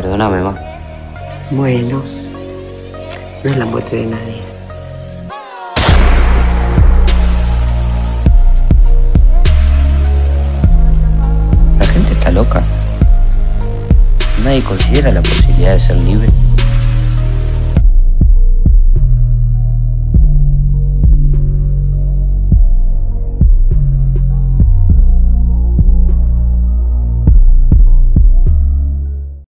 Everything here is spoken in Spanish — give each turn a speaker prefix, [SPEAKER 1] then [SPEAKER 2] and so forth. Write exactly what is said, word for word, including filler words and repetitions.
[SPEAKER 1] Perdóname, ma.
[SPEAKER 2] Bueno, no es la muerte de nadie.
[SPEAKER 1] La gente está loca. Nadie considera la posibilidad de ser libre.